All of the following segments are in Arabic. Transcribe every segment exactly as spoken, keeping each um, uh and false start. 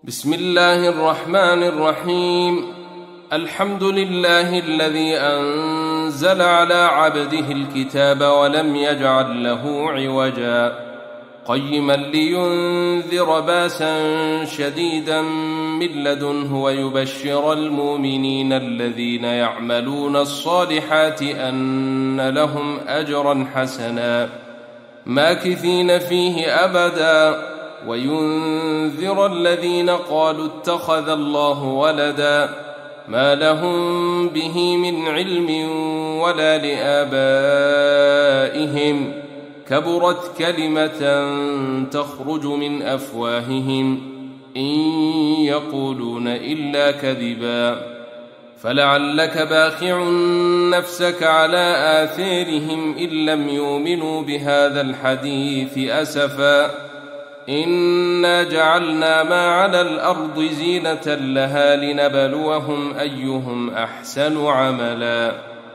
بسم الله الرحمن الرحيم. الحمد لله الذي أنزل على عبده الكتاب ولم يجعل له عوجا قيما لينذر باسا شديدا من لدنه ويبشر المؤمنين الذين يعملون الصالحات أن لهم أجرا حسنا ماكثين فيه أبدا وينذر الذين قالوا اتخذ الله ولدا ما لهم به من علم ولا لآبائهم كبرت كلمة تخرج من أفواههم إن يقولون إلا كذبا فلعلك باخع نفسك على آثارهم إن لم يؤمنوا بهذا الحديث أسفا إنا جعلنا ما على الأرض زينة لها لنبلوهم أيهم أحسن عملا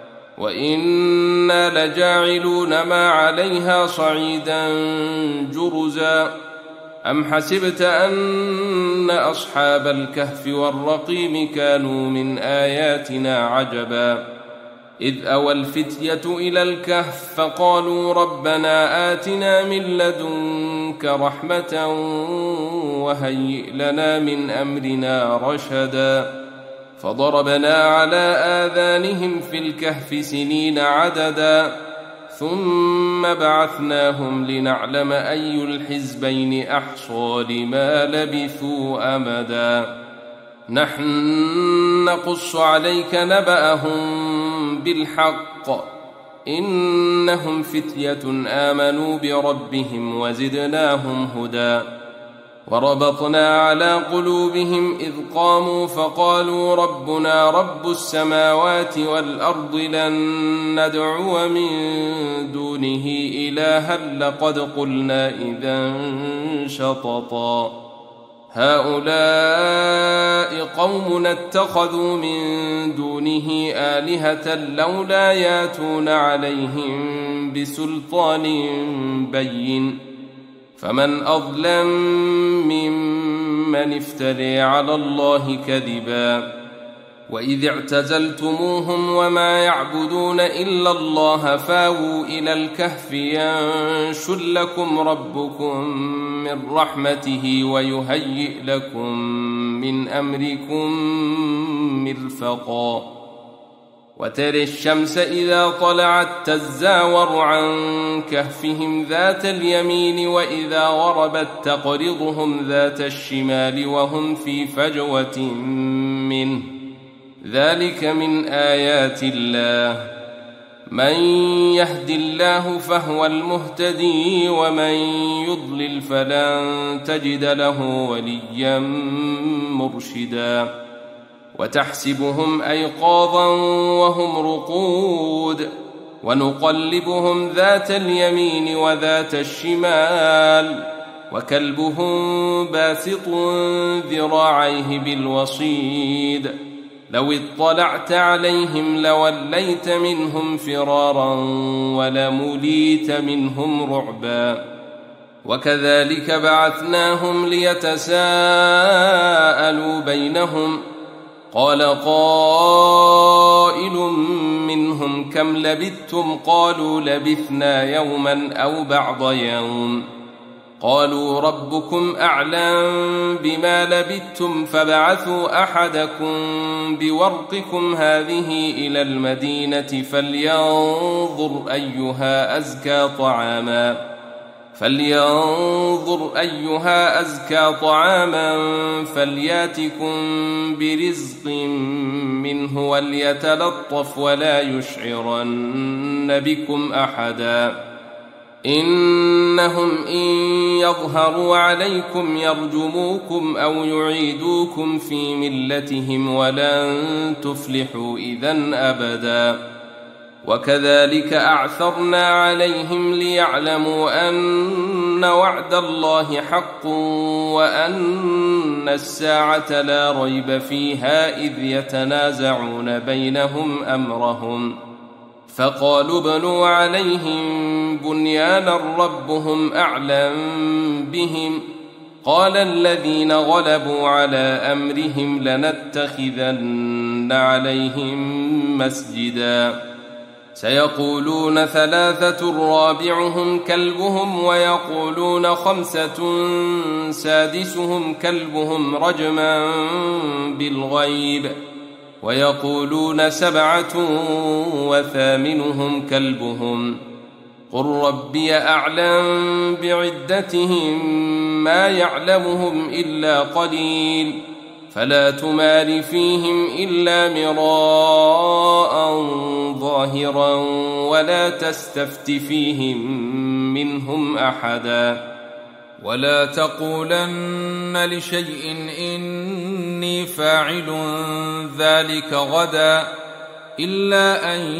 وإنا لجاعلون ما عليها صعيدا جرزا أم حسبت أن أصحاب الكهف والرقيم كانوا من آياتنا عجبا إذ أوى الفتية إلى الكهف فقالوا ربنا آتنا من لدنك رحمة وهيئ لنا من أمرنا رشدا فضربنا على آذانهم في الكهف سنين عددا ثم بعثناهم لنعلم أي الحزبين أحصى لما لبثوا أمدا نحن نقص عليك نبأهم بالحق إنهم فتية آمنوا بربهم وزدناهم هدى وربطنا على قلوبهم إذ قاموا فقالوا ربنا رب السماوات والأرض لن ندعو من دونه إلها لقد قلنا إذا شططا هؤلاء قوم اتخذوا من دونه آلهة لولا ياتون عليهم بسلطان بين فمن أظلم ممن افتري على الله كذبا وإذ اعتزلتموهم وما يعبدون إلا الله فاووا إلى الكهف ينشر لكم ربكم من رحمته ويهيئ لكم من أمركم مرفقا وترى الشمس إذا طلعت تزاور عن كهفهم ذات اليمين وإذا غربت تقرضهم ذات الشمال وهم في فجوة منه ذلك من آيات الله من يهد الله فهو المهتدي ومن يضلل فلن تجد له وليا مرشدا وتحسبهم أيقاظا وهم رقود ونقلبهم ذات اليمين وذات الشمال وكلبهم باسط ذراعيه بالوصيد لو اطلعت عليهم لوليت منهم فرارا ولمليت منهم رعبا وكذلك بعثناهم ليتساءلوا بينهم قال قائل منهم كم لبثتم قالوا لبثنا يوما أو بعض يوم قالوا ربكم أعلم بما لبثتم فبعثوا أحدكم بورقكم هذه إلى المدينة فلينظر أيها أزكى طعاما فلينظر أيها أزكى طعاما فلياتكم برزق منه وليتلطف ولا يشعرن بكم أحدا إنهم إن يظهروا عليكم يرجموكم أو يعيدوكم في ملتهم ولن تفلحوا إذن أبدا وكذلك أعثرنا عليهم ليعلموا أن وعد الله حق وأن الساعة لا ريب فيها إذ يتنازعون بينهم أمرهم فقالوا ابنوا عليهم بنيانا ربهم أعلم بهم قال الذين غلبوا على أمرهم لنتخذن عليهم مسجدا سيقولون ثلاثة رابعهم كلبهم ويقولون خمسة سادسهم كلبهم رجما بالغيب ويقولون سبعة وثامنهم كلبهم قل ربي أعلم بعدتهم ما يعلمهم إلا قليل فلا تمار فيهم إلا مراء ظاهرا ولا تستفت فيهم منهم أحدا ولا تقولن لشيء إني فاعل ذلك غدا إلا أن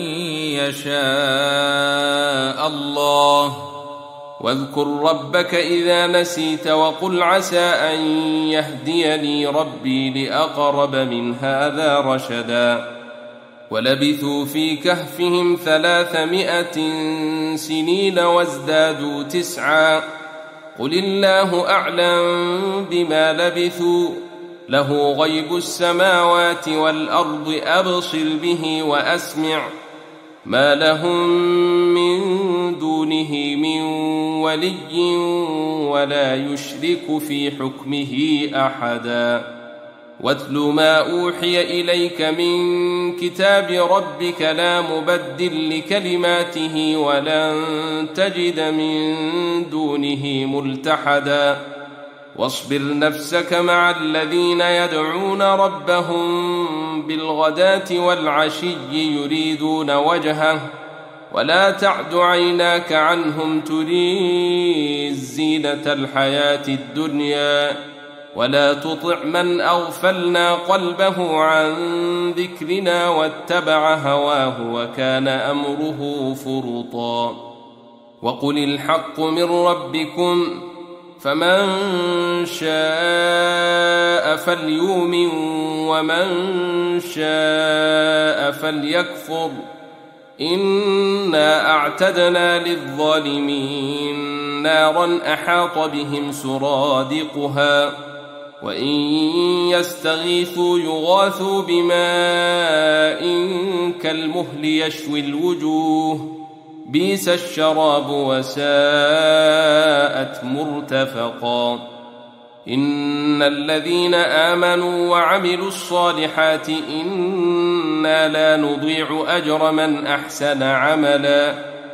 يشاء الله واذكر ربك إذا نسيت وقل عسى أن يهديني ربي لأقرب من هذا رشدا ولبثوا في كهفهم ثلاثمائة سنين وازدادوا تسعا قل الله أعلم بما لبثوا له غيب السماوات والأرض أبصر به وأسمع ما لهم من دونه من ولي ولا يشرك في حكمه أحدا واتل ما أوحي إليك من كتاب ربك لا مبدل لكلماته ولن تجد من دونه ملتحدا واصبر نفسك مع الذين يدعون ربهم بالغداة والعشي يريدون وجهه ولا تعد عيناك عنهم تريد زينة الحياة الدنيا ولا تطع من أغفلنا قلبه عن ذكرنا واتبع هواه وكان أمره فرطا وقل الحق من ربكم فمن شاء فليؤمن ومن شاء فليكفر إنا أعتدنا للظالمين نارا أحاط بهم سرادقها وإن يستغيثوا يغاثوا بماء كالمهل يشوي الوجوه بئس الشراب وساءت مرتفقا إن الذين آمنوا وعملوا الصالحات إنا لا نضيع أجر من أحسن عملا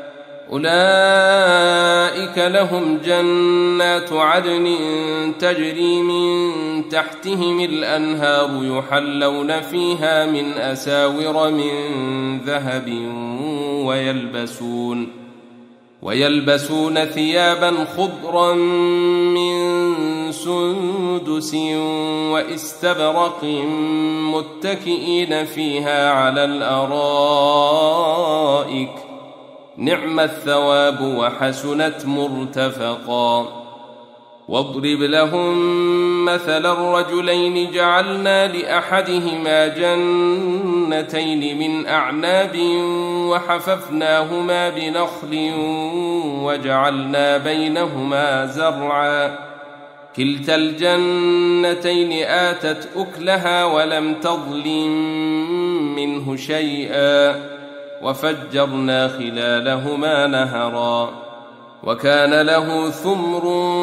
أولئك لهم جنات عدن تجري من تحتهم الأنهار يحلون فيها من أساور من ذهب ويلبسون ويلبسون ثيابا خضرا من سندس واستبرق متكئين فيها على الأرائك نعم الثواب وحسنت مرتفقا واضرب لهم مثل الرجلين جعلنا لأحدهما جنتين من أعناب وحففناهما بنخل وجعلنا بينهما زرعا كلتا الجنتين آتت أكلها ولم تظلم منه شيئا وفجرنا خلالهما نهرا وكان له ثمر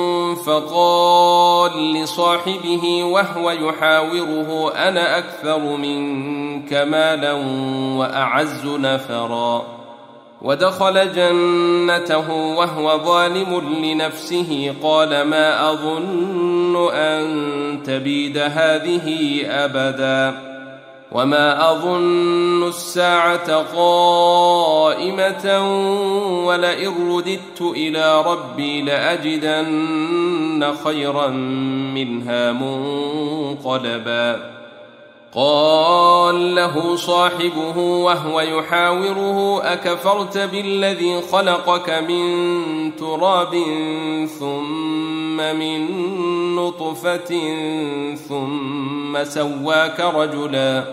فقال لصاحبه وهو يحاوره أنا أكثر منك مالا وأعز نفرا ودخل جنته وهو ظالم لنفسه قال ما أظن أن تبيد هذه أبدا وما أظن الساعة قائمة ولئن رددت إلى ربي لأجدن خيرا منها منقلبا قال له صاحبه وهو يحاوره أكفرت بالذي خلقك من تراب ثم من نطفة ثم سواك رجلا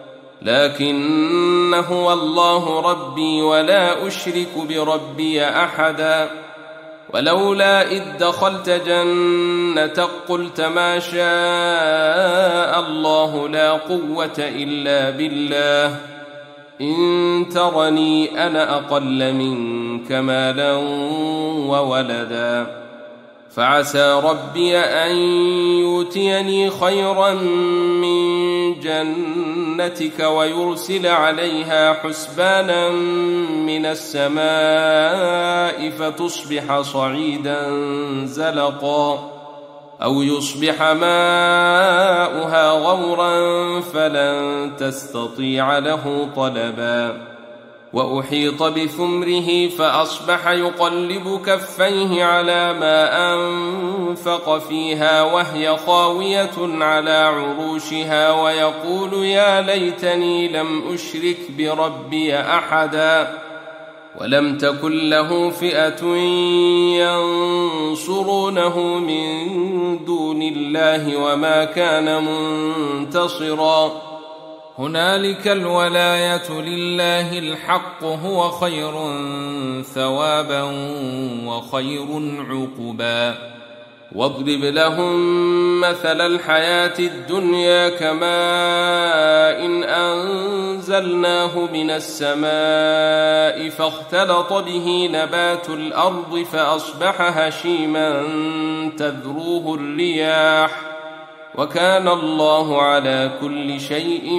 لكن هو الله ربي ولا أشرك بربي أحدا ولولا إذ دخلت جنتك قلت ما شاء الله لا قوة إلا بالله إن ترني أنا أقل منك مالا وولدا فعسى ربي أن يؤتيني خيرا من جنتك ويرسل عليها حسبانا من السماء فتصبح صعيدا زلقا أو يصبح ماؤها غورا فلن تستطيع له طلبا وأحيط بثمره فأصبح يقلب كفيه على ما أنفق فيها وهي خاوية على عروشها ويقول يا ليتني لم أشرك بربي أحدا ولم تكن له فئة ينصرونه من دون الله وما كان منتصرا هنالك الولاية لله الحق هو خير ثوابا وخير عقبا واضرب لهم مثل الحياة الدنيا كماء إن أنزلناه من السماء فاختلط به نبات الأرض فأصبح هشيما تذروه الرياح وكان الله على كل شيء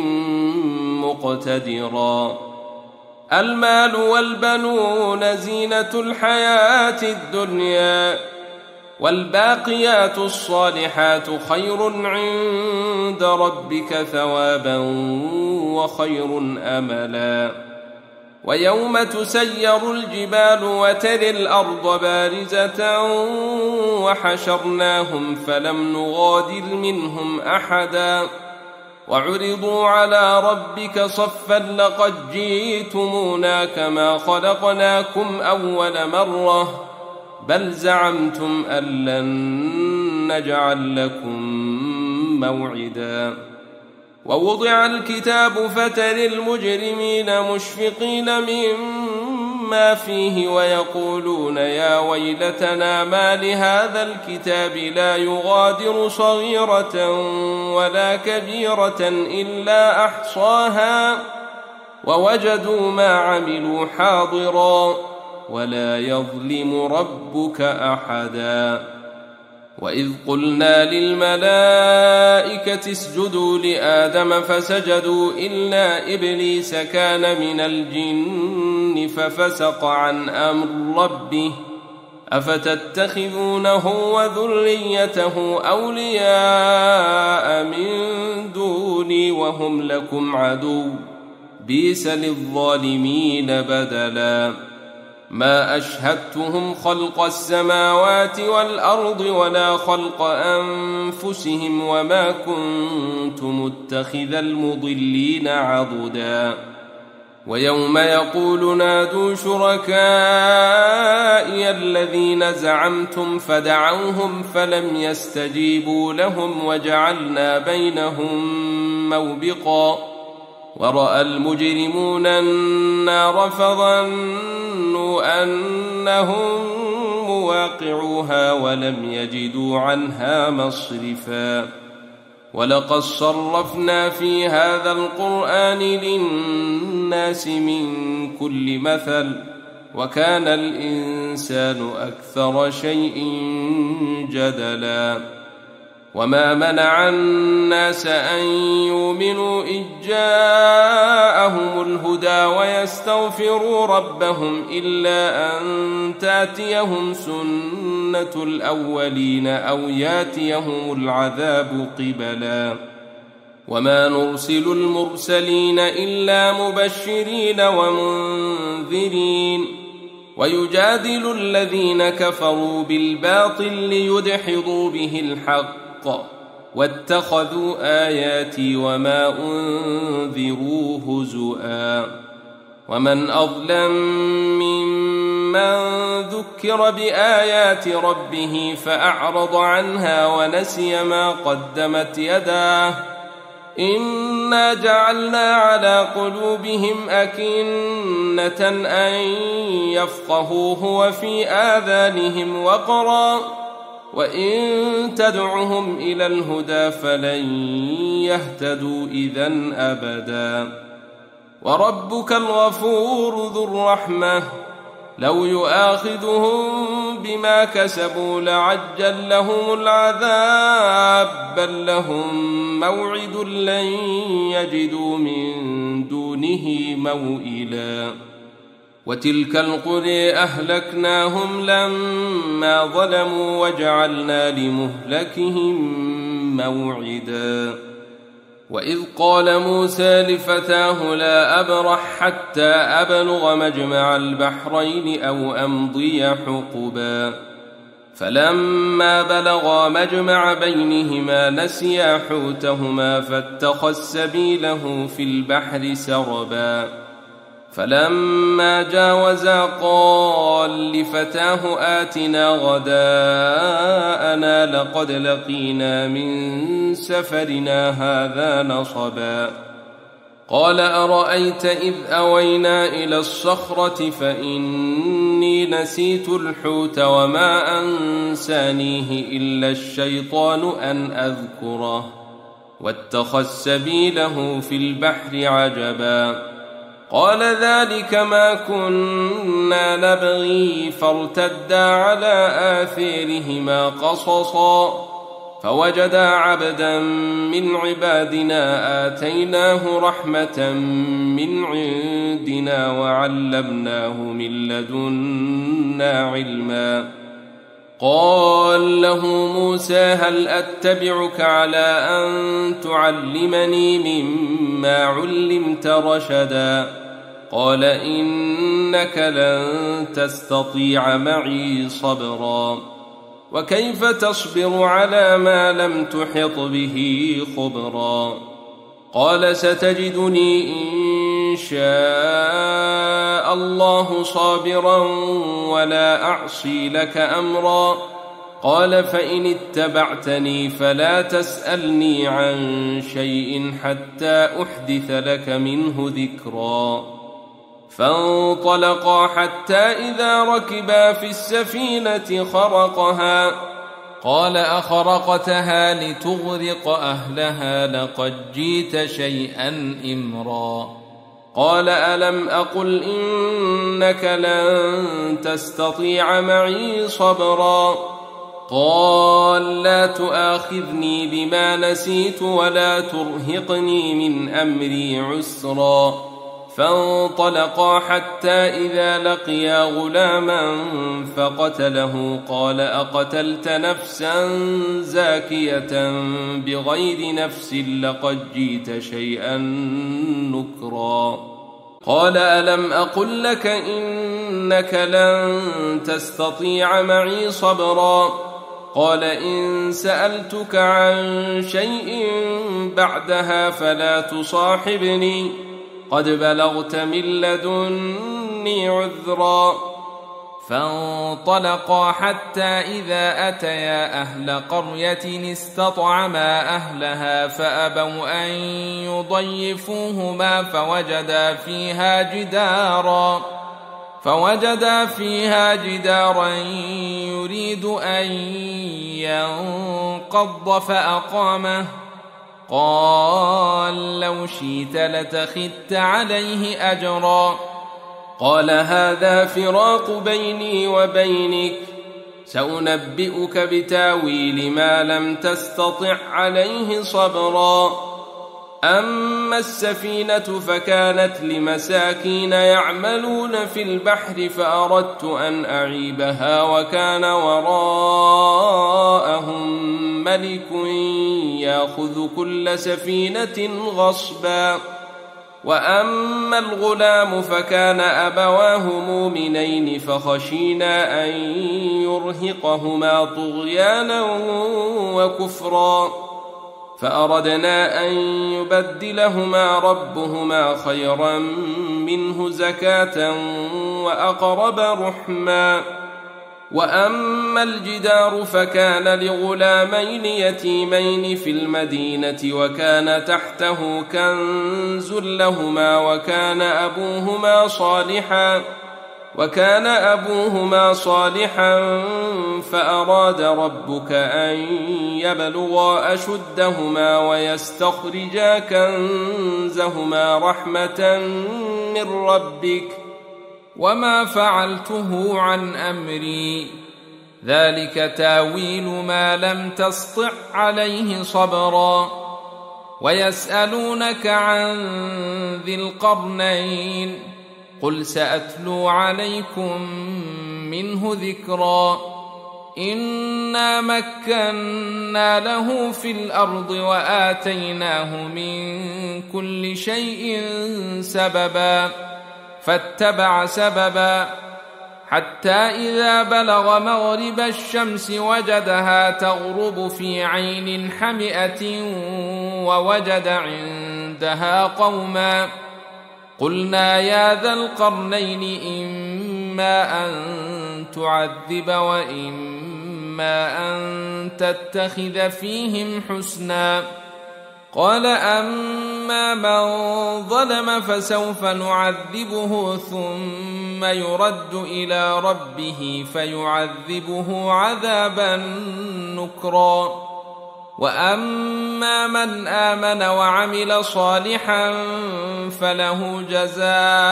مقتدرا المال والبنون زينة الحياة الدنيا والباقيات الصالحات خير عند ربك ثوابا وخير أملا ويوم تسير الجبال وترى الأرض بارزة وحشرناهم فلم نغادر منهم أحدا وعرضوا على ربك صفا لقد جئتمونا كما خلقناكم أول مرة بل زعمتم أن لن نجعل لكم موعدا ووضع الكتاب فترى المجرمين مشفقين مما فيه ويقولون يا ويلتنا ما لهذا الكتاب لا يغادر صغيرة ولا كبيرة إلا أحصاها ووجدوا ما عملوا حاضرا ولا يظلم ربك أحدا وإذ قلنا للملائكة اسجدوا لآدم فسجدوا إلا إبليس كان من الجن ففسق عن أمر ربه أفتتخذونه وذريته أولياء من دوني وهم لكم عدو بئس للظالمين بدلا ما أشهدتهم خلق السماوات والأرض ولا خلق أنفسهم وما كنت متخذ المضلين عضدا ويوم يقول نادوا شركائي الذين زعمتم فدعوهم فلم يستجيبوا لهم وجعلنا بينهم موبقا ورأى المجرمون النار فظنوا أنهم مواقعوها ولم يجدوا عنها مصرفا ولقد صرفنا في هذا القرآن للناس من كل مثل وكان الإنسان أكثر شيء جدلا وما منع الناس أن يؤمنوا إذ جاءهم الهدى ويستغفروا ربهم إلا أن تأتيهم سنة الأولين أو يأتيهم العذاب قبلا وما نرسل المرسلين إلا مبشرين ومنذرين ويجادل الذين كفروا بالباطل ليدحضوا به الحق واتخذوا آياتي وما أنذروا هزؤا ومن أظلم ممن ذكر بآيات ربه فأعرض عنها ونسي ما قدمت يداه إنا جعلنا على قلوبهم أكنة أن يفقهوه وفي آذانهم وقرا وإن تدعهم إلى الهدى فلن يهتدوا إذن أبدا وربك الغفور ذو الرحمة لو يؤاخذهم بما كسبوا لعجل لهم العذاب بل لهم موعد لن يجدوا من دونه موئلا وتلك القرى أهلكناهم لما ظلموا وجعلنا لمهلكهم موعدا وإذ قال موسى لفتاه لا أبرح حتى أبلغ مجمع البحرين أو أمضي حقبا فلما بلغا مجمع بينهما نسيا حوتهما فاتخذ سبيله في البحر سربا فلما جاوزا قال لفتاه آتنا غداءنا لقد لقينا من سفرنا هذا نصبا قال أرأيت إذ أوينا إلى الصخرة فإني نسيت الحوت وما أنسانيه إلا الشيطان أن أذكره واتخذ سبيله في البحر عجبا قال ذلك ما كنا نبغي فارتدا على آثارهما قصصا فوجدا عبدا من عبادنا آتيناه رحمة من عندنا وعلمناه من لدنا علما قال له موسى هل أتبعك على أن تعلمني مما علمت رشدا قال إنك لن تستطيع معي صبرا وكيف تصبر على ما لم تحط به خبرا قال ستجدني إن شاء الله صابرا ولا أعصي لك أمرا قال فإن اتبعتني فلا تسألني عن شيء حتى أحدث لك منه ذكرا فانطلقا حتى إذا ركبا في السفينة خرقها قال أخرقتها لتغرق أهلها لقد جئت شيئا إمرا قال ألم أقل إنك لن تستطيع معي صبرا قال لا تؤاخذني بما نسيت ولا ترهقني من أمري عسرا فانطلقا حتى إذا لقيا غلاما فقتله قال أقتلت نفسا زاكية بغير نفس لقد جئت شيئا نكرا قال ألم أقل لك إنك لن تستطيع معي صبرا قال إن سألتك عن شيء بعدها فلا تصاحبني قد بلغت من لدني عذرا فانطلقا حتى إذا أتيا أهل قرية استطعما أهلها فأبوا أن يضيفوهما فوجدا فيها جدارا فوجدا فيها جدارا يريد أن ينقض فأقامه قال لو شئت لتخذت عليه أجرا قال هذا فراق بيني وبينك سأنبئك بتاويل ما لم تستطع عليه صبرا أما السفينة فكانت لمساكين يعملون في البحر فأردت أن أعيبها وكان وراءهم ملك يأخذ كل سفينة غصبا وأما الغلام فكان أبواه مؤمنين فخشينا أن يرهقهما طغيانا وكفرا فأردنا أن يبدلهما ربهما خيرا منه زكاة وأقرب رحما وأما الجدار فكان لغلامين يتيمين في المدينة وكان تحته كنز لهما وكان أبوهما صالحا وكان أبوهما صالحا فأراد ربك أن يبلغا أشدهما ويستخرجا كنزهما رحمة من ربك وما فعلته عن أمري ذلك تاويل ما لم تسطع عليه صبرا. ويسألونك عن ذي القرنين قل سأتلو عليكم منه ذكرا. إنا مكنا له في الأرض وآتيناه من كل شيء سببا فاتبع سببا حتى إذا بلغ مغرب الشمس وجدها تغرب في عين حمئة ووجد عندها قوما قلنا يا ذا القرنين إما أن تعذب وإما أن تتخذ فيهم حسنا. قال أما من ظلم فسوف نعذبه ثم يرد إلى ربه فيعذبه عذابا نكرا. وأما من آمن وعمل صالحا فله جزاء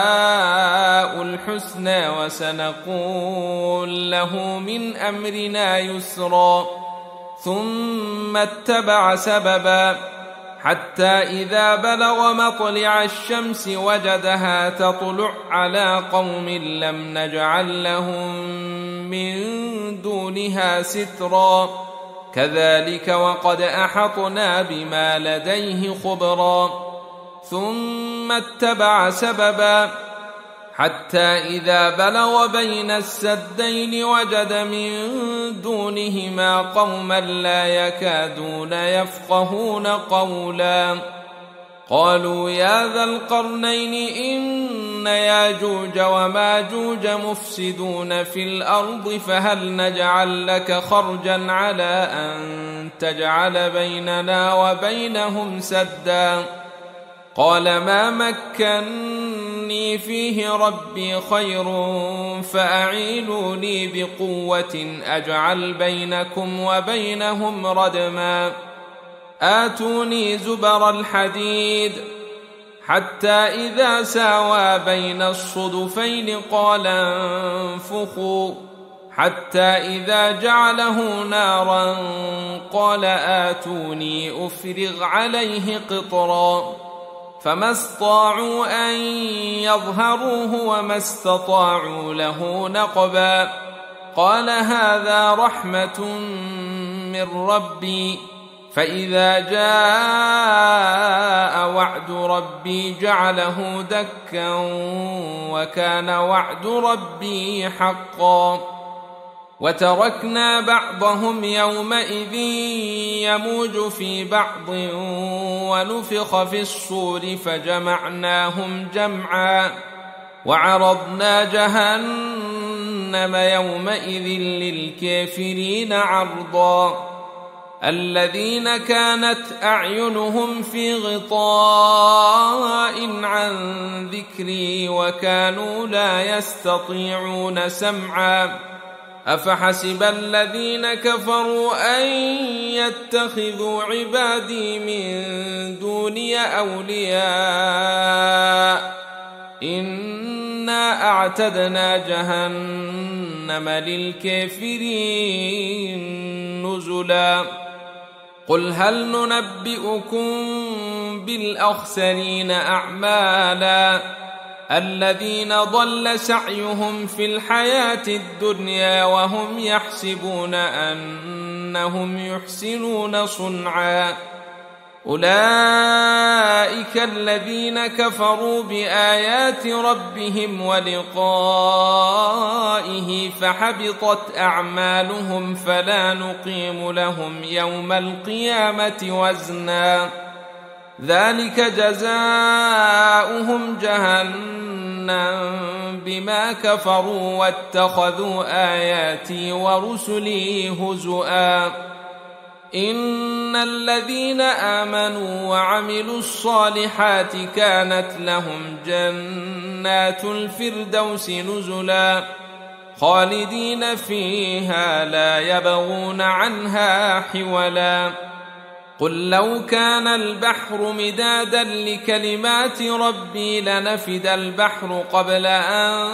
الحسنى وسنقول له من أمرنا يسرا. ثم اتبع سببا حتى إذا بلغ مطلع الشمس وجدها تطلع على قوم لم نجعل لهم من دونها سترا كذلك وقد أحطنا بما لديه خبرا. ثم اتبع سببا حتى إذا بلغ بين السدين وجد من دونهما قوما لا يكادون يفقهون قولا قالوا يا ذا القرنين إن ياجوج وماجوج مفسدون في الأرض فهل نجعل لك خرجا على أن تجعل بيننا وبينهم سدا. قال ما مكني فيه ربي خير فأعينوني بقوة أجعل بينكم وبينهم ردما. آتوني زبر الحديد حتى إذا ساوى بين الصدفين قال انفخوا حتى إذا جعله نارا قال آتوني أفرغ عليه قطرا. فما استطاعوا أن يظهروه وما استطاعوا له نقبا. قال هذا رحمة من ربي فإذا جاء وعد ربي جعله دكا وكان وعد ربي حقا. وتركنا بعضهم يومئذ يموج في بعض ونفخ في الصور فجمعناهم جمعا وعرضنا جهنم يومئذ للكافرين عرضا. الذين كانت أعينهم في غطاء عن ذكري وكانوا لا يستطيعون سمعا أفحسب الذين كفروا أن يتخذوا عبادي من دوني أولياء إنا أعتدنا جهنم للكافرين نزلا. قل هل ننبئكم بالأخسرين أعمالا الذين ضل سعيهم في الحياة الدنيا وهم يحسبون أنهم يحسنون صنعا أولئك الذين كفروا بآيات ربهم ولقائه فحبطت أعمالهم فلا نقيم لهم يوم القيامة وزنا ذلك جزاؤهم جهنم بما كفروا واتخذوا آياتي ورسلي هزؤا إن الذين آمنوا وعملوا الصالحات كانت لهم جنات الفردوس نزلا خالدين فيها لا يبغون عنها حولا قل لو كان البحر مدادا لكلمات ربي لنفد البحر قبل أن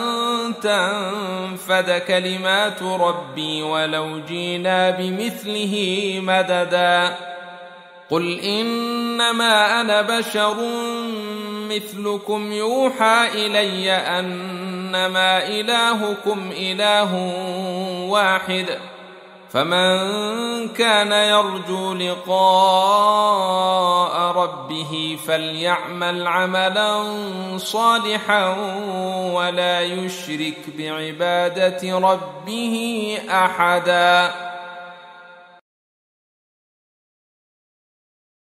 تنفد كلمات ربي ولو جينا بمثله مددا قل إنما أنا بشر مثلكم يوحى إلي أنما إلهكم إله واحد فمن كان يرجو لقاء ربه فليعمل عملا صالحا ولا يشرك بعبادة ربه أحدا.